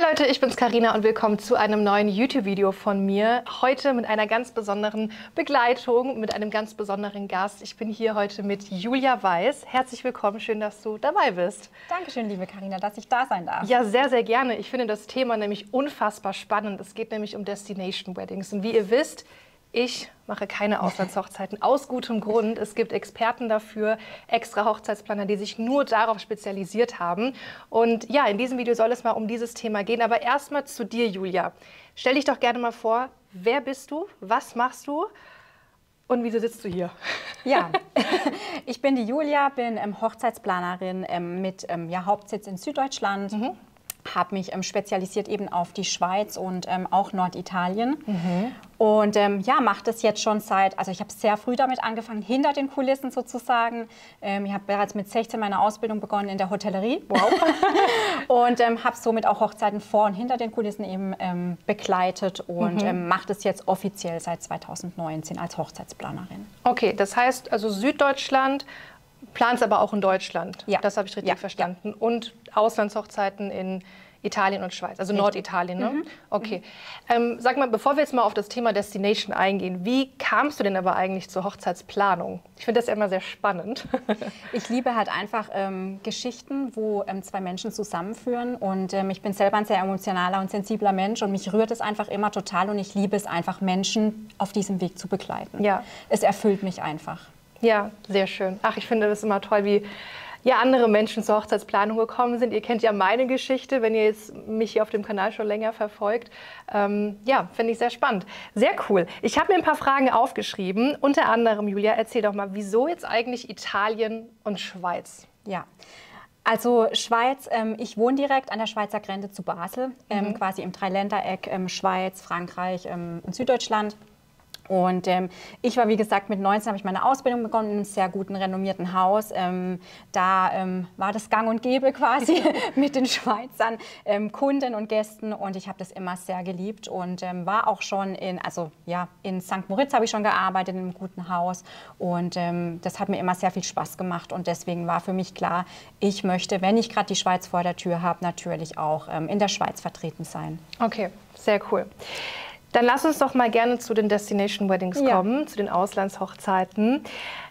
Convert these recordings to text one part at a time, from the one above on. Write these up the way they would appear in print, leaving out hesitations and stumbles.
Hi Leute, ich bin's Carina und willkommen zu einem neuen YouTube-Video von mir. Heute mit einer ganz besonderen Begleitung, mit einem ganz besonderen Gast. Ich bin hier heute mit Julia Weiß. Herzlich willkommen, schön, dass du dabei bist. Dankeschön, liebe Carina, dass ich da sein darf. Ja, sehr, sehr gerne. Ich finde das Thema nämlich unfassbar spannend. Es geht nämlich um Destination Weddings. Und wie ihr wisst, ich mache keine Auslandshochzeiten aus gutem Grund. Es gibt Experten dafür, extra Hochzeitsplaner, die sich nur darauf spezialisiert haben. Und ja, in diesem Video soll es mal um dieses Thema gehen. Aber erstmal zu dir, Julia. Stell dich doch gerne mal vor, wer bist du, was machst du und wieso sitzt du hier? Ja, ich bin die Julia, bin Hochzeitsplanerin mit Hauptsitz in Süddeutschland. Habe mich spezialisiert eben auf die Schweiz und auch Norditalien. Und mache das jetzt schon also ich habe sehr früh damit angefangen, hinter den Kulissen sozusagen. Ich habe bereits mit 16 meine Ausbildung begonnen in der Hotellerie. Wow. Und habe somit auch Hochzeiten vor und hinter den Kulissen eben begleitet und mache das jetzt offiziell seit 2019 als Hochzeitsplanerin. Okay, das heißt also Süddeutschland, planst aber auch in Deutschland. Ja. Das habe ich richtig verstanden. Ja. Und Auslandshochzeiten in Italien und Schweiz, also richtig. Norditalien, ne? Okay. Sag mal, bevor wir jetzt mal auf das Thema Destination eingehen, wie kamst du denn aber eigentlich zur Hochzeitsplanung? Ich finde das ja immer sehr spannend. Ich liebe halt einfach Geschichten, wo zwei Menschen zusammenführen und ich bin selber ein sehr emotionaler und sensibler Mensch und mich rührt es einfach immer total und ich liebe es einfach, Menschen auf diesem Weg zu begleiten. Ja. Es erfüllt mich einfach. Ja, sehr schön. Ach, ich finde das immer toll, wie ja, andere Menschen zur Hochzeitsplanung gekommen sind. Ihr kennt ja meine Geschichte, wenn ihr jetzt mich hier auf dem Kanal schon länger verfolgt. Ja, finde ich sehr spannend. Sehr cool. Ich habe mir ein paar Fragen aufgeschrieben. Unter anderem, Julia, erzähl doch mal, wieso jetzt eigentlich Italien und Schweiz? Ja. Also Schweiz, ich wohne direkt an der Schweizer Grenze zu Basel, quasi im Dreiländereck Schweiz, Frankreich und Süddeutschland. Und ich war, wie gesagt, mit 19 habe ich meine Ausbildung begonnen in einem sehr guten, renommierten Haus. Da war das gang und gäbe quasi mit den Schweizern, Kunden und Gästen. Und ich habe das immer sehr geliebt und war auch schon in St. Moritz habe ich schon gearbeitet, in einem guten Haus. Und das hat mir immer sehr viel Spaß gemacht. Und deswegen war für mich klar, ich möchte, wenn ich gerade die Schweiz vor der Tür habe, natürlich auch in der Schweiz vertreten sein. Okay, sehr cool. Dann lass uns doch mal gerne zu den Destination Weddings kommen, zu den Auslandshochzeiten.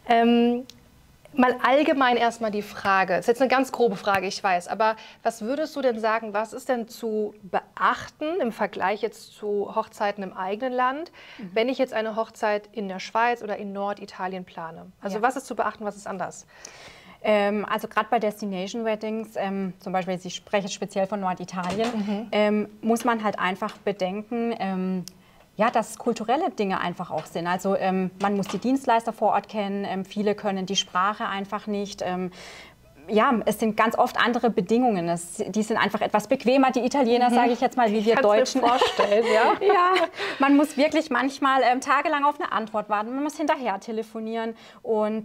Mal allgemein erstmal die Frage, ist jetzt eine ganz grobe Frage, ich weiß, aber was würdest du denn sagen, was ist denn zu beachten im Vergleich jetzt zu Hochzeiten im eigenen Land, wenn ich jetzt eine Hochzeit in der Schweiz oder in Norditalien plane? Also was ist zu beachten, was ist anders? Also gerade bei Destination Weddings, zum Beispiel, ich spreche jetzt speziell von Norditalien, muss man halt einfach bedenken, dass kulturelle Dinge einfach auch sind. Also man muss die Dienstleister vor Ort kennen, viele können die Sprache einfach nicht. Es sind ganz oft andere Bedingungen. Die sind einfach etwas bequemer, die Italiener, sage ich jetzt mal, wie wir Deutschen. Mir vorstellen, ja? Ja, man muss wirklich manchmal tagelang auf eine Antwort warten. Man muss hinterher telefonieren und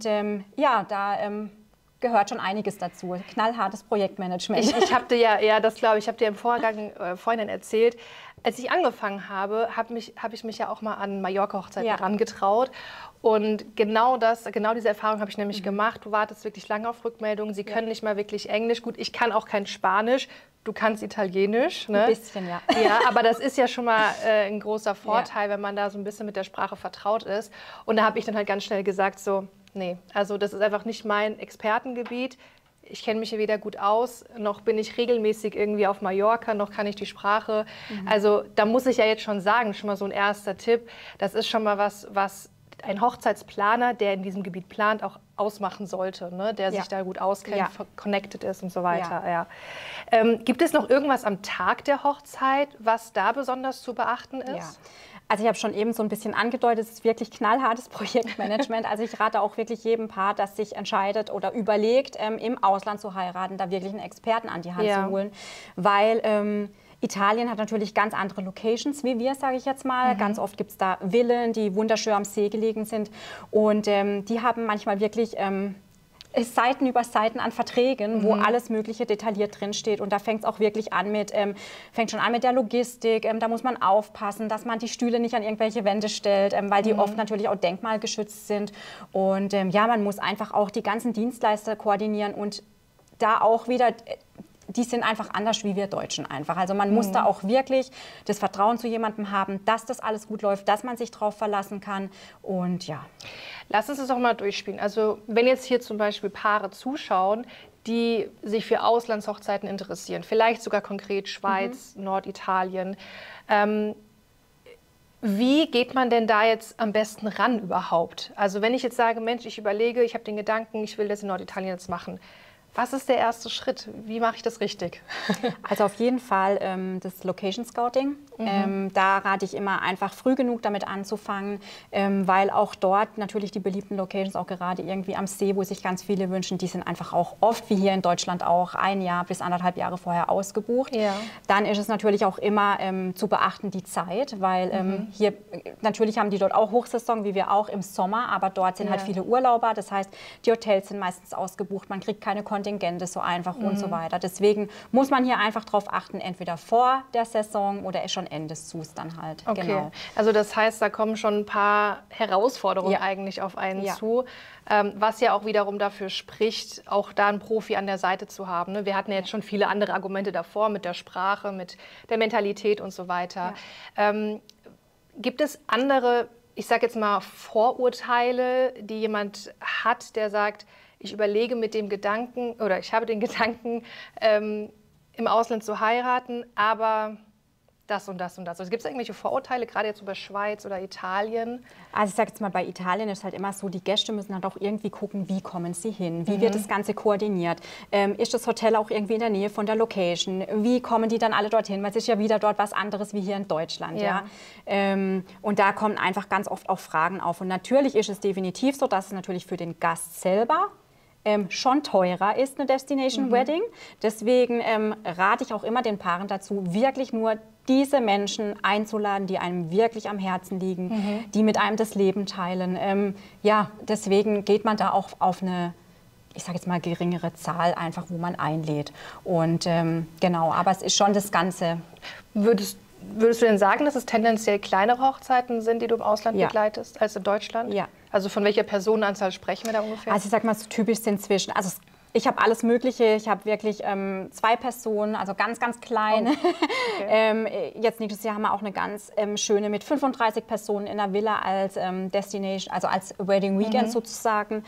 gehört schon einiges dazu. Knallhartes Projektmanagement. Ich habe dir ich habe dir im Vorhinein erzählt, als ich angefangen habe, habe ich mich ja auch mal an Mallorca-Hochzeiten herangetraut. Und genau diese Erfahrung habe ich nämlich gemacht. Du wartest wirklich lange auf Rückmeldungen. Sie können nicht mal wirklich Englisch. Gut, ich kann auch kein Spanisch. Du kannst Italienisch. Ne? Ein bisschen, ja. Ja, aber das ist ja schon mal ein großer Vorteil, wenn man da so ein bisschen mit der Sprache vertraut ist. Und da habe ich dann halt ganz schnell gesagt, so, nee, also das ist einfach nicht mein Expertengebiet. Ich kenne mich hier weder gut aus, noch bin ich regelmäßig irgendwie auf Mallorca, noch kann ich die Sprache. Also da muss ich ja jetzt schon sagen, schon mal so ein erster Tipp, das ist schon mal was ein Hochzeitsplaner, der in diesem Gebiet plant, auch ausmachen sollte, ne? Der sich da gut auskennt, connected ist und so weiter. Ja. Gibt es noch irgendwas am Tag der Hochzeit, was da besonders zu beachten ist? Ja. Also ich habe schon eben so ein bisschen angedeutet, es ist wirklich knallhartes Projektmanagement. Also ich rate auch wirklich jedem Paar, das sich entscheidet oder überlegt, im Ausland zu heiraten, da wirklich einen Experten an die Hand zu holen, weil Italien hat natürlich ganz andere Locations wie wir, sage ich jetzt mal. Ganz oft gibt es da Villen, die wunderschön am See gelegen sind und die haben manchmal wirklich Seiten über Seiten an Verträgen, wo alles Mögliche detailliert drinsteht. Und da fängt es auch wirklich an fängt schon an mit der Logistik. Da muss man aufpassen, dass man die Stühle nicht an irgendwelche Wände stellt, weil die oft natürlich auch denkmalgeschützt sind. Und man muss einfach auch die ganzen Dienstleister koordinieren und da auch wieder die sind einfach anders wie wir Deutschen einfach. Also man muss da auch wirklich das Vertrauen zu jemandem haben, dass das alles gut läuft, dass man sich drauf verlassen kann und ja. Lass uns das doch mal durchspielen. Also wenn jetzt hier zum Beispiel Paare zuschauen, die sich für Auslandshochzeiten interessieren, vielleicht sogar konkret Schweiz, Norditalien, wie geht man denn da jetzt am besten ran überhaupt? Also wenn ich jetzt sage, Mensch, ich überlege, ich habe den Gedanken, ich will das in Norditalien jetzt machen. Was ist der erste Schritt? Wie mache ich das richtig? Also auf jeden Fall das Location Scouting. Da rate ich immer einfach früh genug damit anzufangen, weil auch dort natürlich die beliebten Locations, auch gerade irgendwie am See, wo sich ganz viele wünschen, die sind einfach auch oft, wie hier in Deutschland auch, 1 Jahr bis 1,5 Jahre vorher ausgebucht. Ja. Dann ist es natürlich auch immer zu beachten die Zeit, weil hier natürlich haben die dort auch Hochsaison, wie wir auch im Sommer, aber dort sind halt viele Urlauber. Das heißt, die Hotels sind meistens ausgebucht, man kriegt keine Kontingente so einfach und so weiter. Deswegen muss man hier einfach darauf achten, entweder vor der Saison oder schon Ende des Zus dann halt. Okay, Genau. also das heißt, da kommen schon ein paar Herausforderungen eigentlich auf einen zu, was ja auch wiederum dafür spricht, auch da einen Profi an der Seite zu haben. Ne? Wir hatten ja jetzt schon viele andere Argumente davor mit der Sprache, mit der Mentalität und so weiter. Gibt es andere, ich sage jetzt mal, Vorurteile, die jemand hat, der sagt, ich überlege mit dem Gedanken oder ich habe den Gedanken, im Ausland zu heiraten, aber das und das und das. Also gibt es irgendwelche Vorurteile, gerade jetzt über Schweiz oder Italien? Also ich sage jetzt mal, bei Italien ist halt immer so, die Gäste müssen halt auch irgendwie gucken, wie kommen sie hin, wie wird das Ganze koordiniert, ist das Hotel auch irgendwie in der Nähe von der Location, wie kommen die dann alle dorthin, weil es ist ja wieder dort was anderes wie hier in Deutschland. Ja. Und da kommen einfach ganz oft auch Fragen auf. Und natürlich ist es definitiv so, dass es natürlich für den Gast selber schon teurer ist, eine Destination Wedding. Deswegen rate ich auch immer den Paaren dazu, wirklich nur diese Menschen einzuladen, die einem wirklich am Herzen liegen, die mit einem das Leben teilen. Ja, deswegen geht man da auch auf eine, ich sage jetzt mal, geringere Zahl einfach, wo man einlädt. Und genau, aber es ist schon das Ganze. Würdest du denn sagen, dass es tendenziell kleinere Hochzeiten sind, die du im Ausland begleitest, als in Deutschland? Ja. Also von welcher Personenanzahl sprechen wir da ungefähr? Also ich sag mal, so typisch sind zwischen, also ich habe alles Mögliche. Ich habe wirklich 2 Personen, also ganz, ganz klein. Oh, okay. Jetzt nächstes Jahr haben wir auch eine ganz schöne mit 35 Personen in der Villa als Destination, also als Wedding Weekend sozusagen.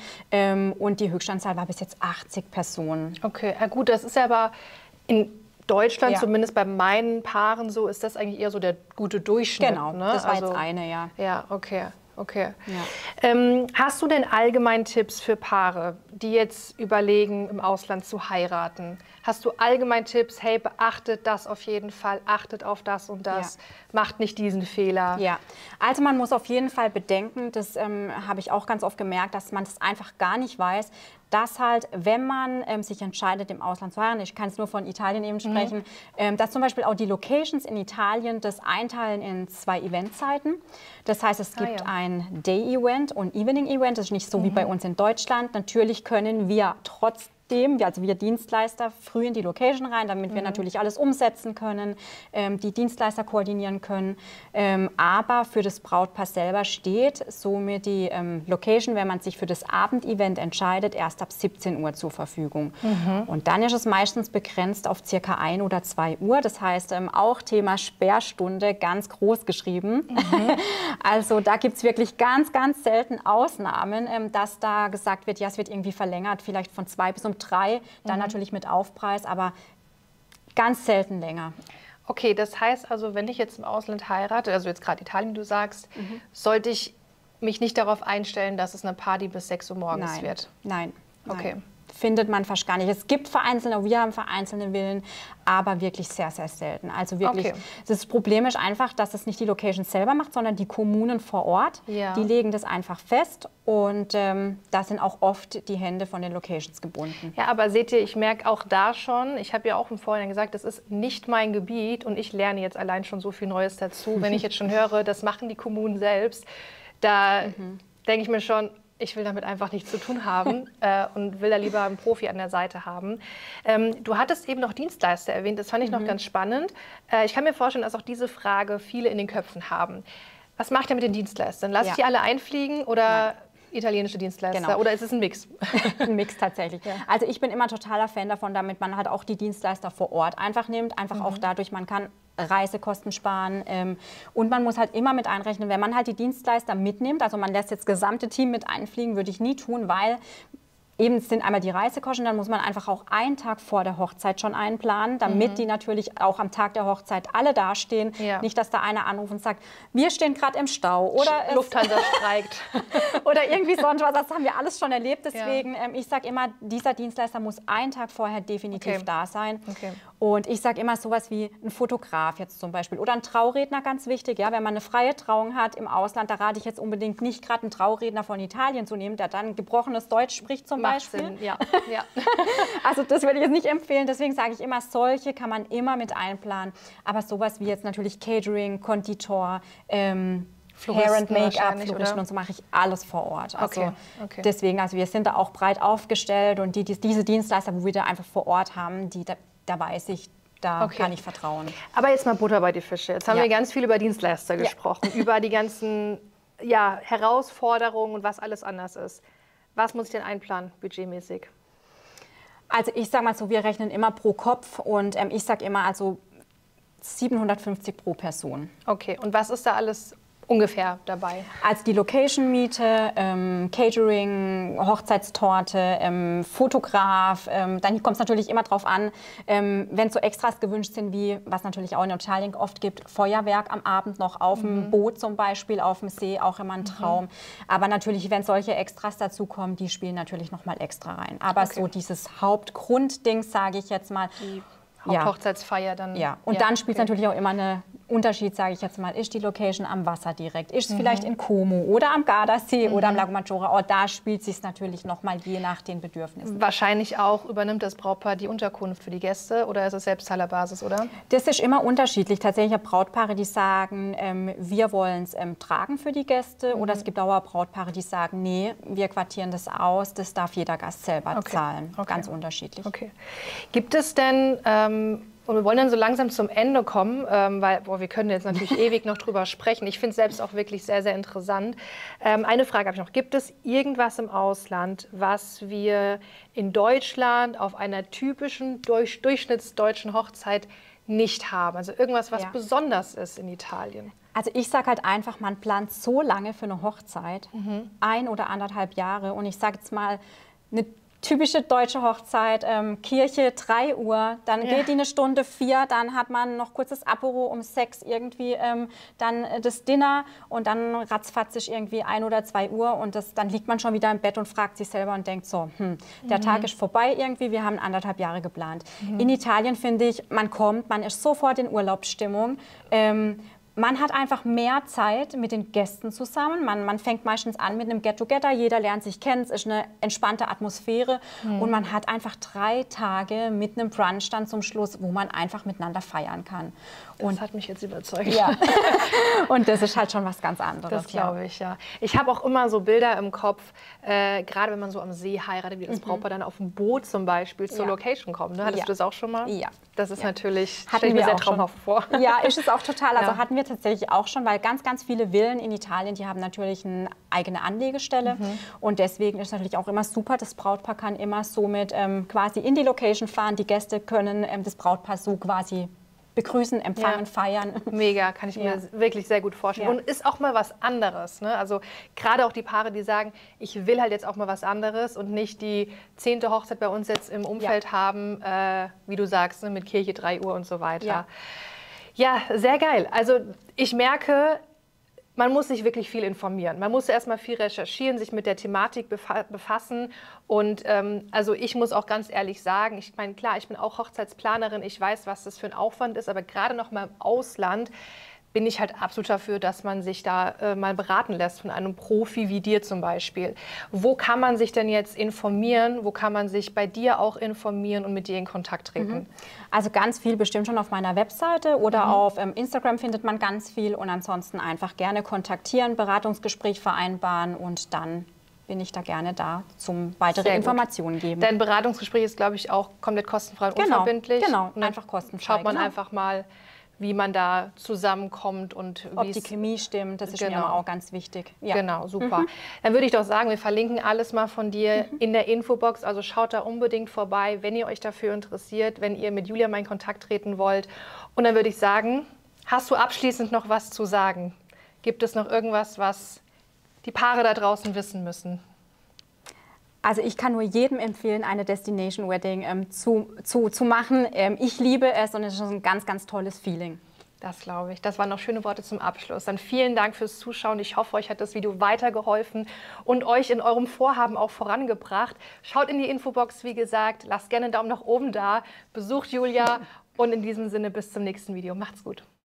Und die Höchstanzahl war bis jetzt 80 Personen. Okay, ja gut, das ist ja aber in Deutschland, zumindest bei meinen Paaren so, ist das eigentlich eher so der gute Durchschnitt. Genau, ne? das war jetzt eine, ja. Ja, okay. Okay. Ja. Hast du denn allgemein Tipps für Paare, die jetzt überlegen, im Ausland zu heiraten? Hast du allgemein Tipps, hey, beachtet das auf jeden Fall, achtet auf das und das, macht nicht diesen Fehler? Ja, also man muss auf jeden Fall bedenken, das habe ich auch ganz oft gemerkt, dass man das einfach gar nicht weiß, dass halt, wenn man sich entscheidet, im Ausland zu heiraten, ich kann es nur von Italien eben sprechen, dass zum Beispiel auch die Locations in Italien das einteilen in 2 Eventzeiten. Das heißt, es gibt ein Day-Event und Evening-Event. Das ist nicht so wie bei uns in Deutschland. Natürlich können wir trotzdem, also wir Dienstleister, früh in die Location rein, damit wir natürlich alles umsetzen können, die Dienstleister koordinieren können. Aber für das Brautpaar selber steht somit die Location, wenn man sich für das Abendevent entscheidet, erst ab 17 Uhr zur Verfügung. Und dann ist es meistens begrenzt auf circa 1 oder 2 Uhr. Das heißt, auch Thema Sperrstunde ganz groß geschrieben. Also da gibt es wirklich ganz, ganz selten Ausnahmen, dass da gesagt wird, ja, es wird irgendwie verlängert, vielleicht von 2 bis um 3, dann natürlich mit Aufpreis, aber ganz selten länger. Okay, das heißt also, wenn ich jetzt im Ausland heirate, also jetzt gerade Italien, du sagst, sollte ich mich nicht darauf einstellen, dass es eine Party bis 6 Uhr morgens wird? Nein. Okay. Findet man fast gar nicht. Es gibt vereinzelte, wir haben vereinzelte Villen, aber wirklich sehr, sehr selten. Also wirklich, das Problem ist einfach, dass es nicht die Location selber macht, sondern die Kommunen vor Ort. Ja. Die legen das einfach fest und da sind auch oft die Hände von den Locations gebunden. Ja, aber seht ihr, ich merke auch da schon, ich habe ja auch im Vorhinein gesagt, das ist nicht mein Gebiet und ich lerne jetzt allein schon so viel Neues dazu. Wenn ich jetzt schon höre, das machen die Kommunen selbst, da denke ich mir schon, ich will damit einfach nichts zu tun haben und will da lieber einen Profi an der Seite haben. Du hattest eben noch Dienstleister erwähnt, das fand ich noch ganz spannend. Ich kann mir vorstellen, dass auch diese Frage viele in den Köpfen haben. Was macht ihr mit den Dienstleistern? Lasst ihr alle einfliegen oder italienische Dienstleister? Genau. Oder ist es ein Mix? Ein Mix tatsächlich. Ja. Also ich bin immer totaler Fan davon, damit man halt auch die Dienstleister vor Ort einfach nimmt. Einfach auch dadurch, man kann Reisekosten sparen. Und man muss halt immer mit einrechnen, wenn man halt die Dienstleister mitnimmt, also man lässt jetzt das gesamte Team mit einfliegen, würde ich nie tun, weil eben sind einmal die Reisekosten, dann muss man einfach auch einen Tag vor der Hochzeit schon einplanen, damit die natürlich auch am Tag der Hochzeit alle dastehen. Ja. Nicht, dass da einer anruft und sagt, wir stehen gerade im Stau. Oder Lufthansa streikt. Oder irgendwie sonst was. Das haben wir alles schon erlebt. Deswegen, ich sage immer, dieser Dienstleister muss einen Tag vorher definitiv da sein. Okay. Und ich sage immer sowas wie ein Fotograf jetzt zum Beispiel oder ein Trauredner, ganz wichtig. Ja, wenn man eine freie Trauung hat im Ausland, da rate ich jetzt unbedingt nicht gerade einen Trauredner von Italien zu nehmen, der dann gebrochenes Deutsch spricht zum Beispiel. Sinn. Ja. Ja. Also das würde ich jetzt nicht empfehlen. Deswegen sage ich immer, solche kann man immer mit einplanen. Aber sowas wie jetzt natürlich Catering, Konditor, Hair and Make-up, Floristen und so mache ich alles vor Ort. Also deswegen, also wir sind da auch breit aufgestellt und diese Dienstleister, wo wir da einfach vor Ort haben, da weiß ich, da kann ich vertrauen. Aber jetzt mal Butter bei die Fische. Jetzt haben wir ganz viel über Dienstleister gesprochen, über die ganzen Herausforderungen und was alles anders ist. Was muss ich denn einplanen, budgetmäßig? Also ich sage mal so, wir rechnen immer pro Kopf und ich sage immer also 750 pro Person. Okay, und was ist da alles ungefähr dabei? Also die Location-Miete, Catering, Hochzeitstorte, Fotograf. Dann kommt es natürlich immer drauf an, wenn so Extras gewünscht sind, wie was natürlich auch in Italien oft gibt, Feuerwerk am Abend noch auf dem Boot zum Beispiel, auf dem See, auch immer ein Traum. Aber natürlich, wenn solche Extras dazukommen, die spielen natürlich noch mal extra rein. Aber so dieses Hauptgrundding, sage ich jetzt mal, die Haupthochzeitsfeier dann. Ja, und dann spielt natürlich auch immer einen Unterschied, sage ich jetzt mal, ist die Location am Wasser direkt, ist es vielleicht in Como oder am Gardasee oder am Lago Maggiore, auch da spielt es sich natürlich noch mal je nach den Bedürfnissen. Wahrscheinlich auch übernimmt das Brautpaar die Unterkunft für die Gäste oder ist es Selbstzahlerbasis, oder? Das ist immer unterschiedlich. Tatsächlich habe Brautpaare, die sagen, wir wollen es tragen für die Gäste oder es gibt auch Brautpaare, die sagen, nee, wir quartieren das aus, das darf jeder Gast selber zahlen. Ganz unterschiedlich. Okay. Gibt es denn und wir wollen dann so langsam zum Ende kommen, weil wir können jetzt natürlich ewig noch drüber sprechen. Ich finde es selbst auch wirklich sehr, sehr interessant. Eine Frage habe ich noch. Gibt es irgendwas im Ausland, was wir in Deutschland auf einer typischen durchschnittsdeutschen Hochzeit nicht haben? Also irgendwas, was besonders ist in Italien? Also ich sage halt einfach, man plant so lange für eine Hochzeit, 1 oder 1,5 Jahre. Und ich sage jetzt mal, eine typische deutsche Hochzeit, Kirche 3 Uhr, dann geht die 1:04, dann hat man noch kurzes Apero um 6 irgendwie, dann das Dinner und dann ratzfatz ist irgendwie 1 oder 2 Uhr und dann liegt man schon wieder im Bett und fragt sich selber und denkt so, der Tag ist vorbei irgendwie, wir haben 1,5 Jahre geplant. In Italien finde ich, man ist sofort in Urlaubsstimmung. Man hat einfach mehr Zeit mit den Gästen zusammen. Man fängt meistens an mit einem Get-Together. Jeder lernt sich kennen. Es ist eine entspannte Atmosphäre. Und man hat einfach 3 Tage mit einem Brunch dann zum Schluss, wo man einfach miteinander feiern kann. Das hat mich jetzt überzeugt. Ja. Und das ist halt schon was ganz anderes. Das glaube ich, ja. Ich habe auch immer so Bilder im Kopf, gerade wenn man so am See heiratet, wie das Brautpaar dann auf dem Boot zum Beispiel zur Location kommt. Ne? Hattest du das auch schon mal? Ja. Das ist natürlich, stelle ich mir sehr traumhaft vor. Ja, ist es auch total. Also hatten wir tatsächlich auch schon, weil ganz, ganz viele Villen in Italien, die haben natürlich eine eigene Anlegestelle. Und deswegen ist es natürlich auch immer super, das Brautpaar kann immer somit quasi in die Location fahren. Die Gäste können das Brautpaar so quasi begrüßen, empfangen, feiern. Mega, kann ich mir wirklich sehr gut vorstellen. Und ist auch mal was anderes. Ne? Also gerade auch die Paare, die sagen, ich will halt jetzt auch mal was anderes und nicht die 10. Hochzeit bei uns jetzt im Umfeld haben, wie du sagst, ne, mit Kirche 3 Uhr und so weiter. Ja, sehr geil. Also ich merke, man muss sich wirklich viel informieren. Man muss erstmal viel recherchieren, sich mit der Thematik befassen. Und also ich muss auch ganz ehrlich sagen, ich meine, klar, ich bin auch Hochzeitsplanerin, ich weiß, was das für ein Aufwand ist, aber gerade noch mal im Ausland bin ich halt absolut dafür, dass man sich da mal beraten lässt von einem Profi wie dir zum Beispiel. Wo kann man sich denn jetzt informieren? Wo kann man sich bei dir auch informieren und mit dir in Kontakt treten? Also ganz viel bestimmt schon auf meiner Webseite oder auf Instagram findet man ganz viel. Und ansonsten einfach gerne kontaktieren, Beratungsgespräch vereinbaren und dann bin ich da gerne da, zum weitere Informationen geben. Dein Beratungsgespräch ist, glaube ich, auch komplett kostenfrei und unverbindlich. Genau, einfach kostenfrei. Schaut man einfach mal, wie man da zusammenkommt und ob die Chemie stimmt, das ist mir aber auch ganz wichtig. Ja. Genau, super. Dann würde ich doch sagen, wir verlinken alles mal von dir in der Infobox, also schaut da unbedingt vorbei, wenn ihr euch dafür interessiert, wenn ihr mit Julia mal in Kontakt treten wollt. Und dann würde ich sagen, hast du abschließend noch was zu sagen? Gibt es noch irgendwas, was die Paare da draußen wissen müssen? Also ich kann nur jedem empfehlen, eine Destination Wedding zu machen. Ich liebe es und es ist ein ganz, ganz tolles Feeling. Das glaube ich. Das waren noch schöne Worte zum Abschluss. Dann vielen Dank fürs Zuschauen. Ich hoffe, euch hat das Video weitergeholfen und euch in eurem Vorhaben auch vorangebracht. Schaut in die Infobox, wie gesagt. Lasst gerne einen Daumen nach oben da. Besucht Julia und in diesem Sinne bis zum nächsten Video. Macht's gut.